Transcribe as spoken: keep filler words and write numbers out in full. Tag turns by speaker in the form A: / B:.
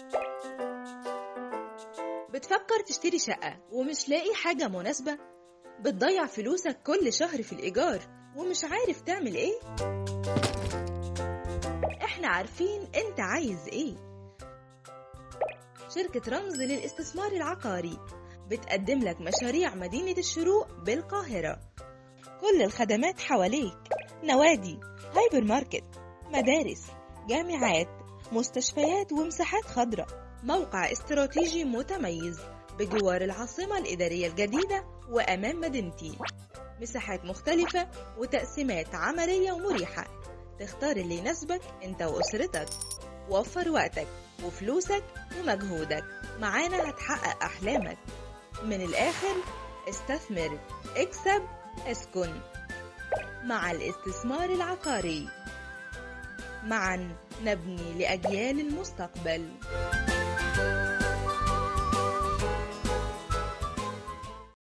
A: بتفكر تشتري شقة ومش لاقي حاجة مناسبة؟ بتضيع فلوسك كل شهر في الإيجار ومش عارف تعمل إيه؟ إحنا عارفين أنت عايز إيه. شركة رمز للاستثمار العقاري بتقدم لك مشاريع مدينة الشروق بالقاهرة. كل الخدمات حواليك: نوادي، هايبر ماركت، مدارس، جامعات، مستشفيات ومساحات خضراء. موقع استراتيجي متميز بجوار العاصمة الإدارية الجديدة وأمام مدينتي. مساحات مختلفة وتقسيمات عملية ومريحة. تختار اللي يناسبك أنت وأسرتك. وفر وقتك وفلوسك ومجهودك، معانا هتحقق أحلامك. من الآخر، استثمر، اكسب، اسكن. مع الاستثمار العقاري، معا نبني لأجيال المستقبل.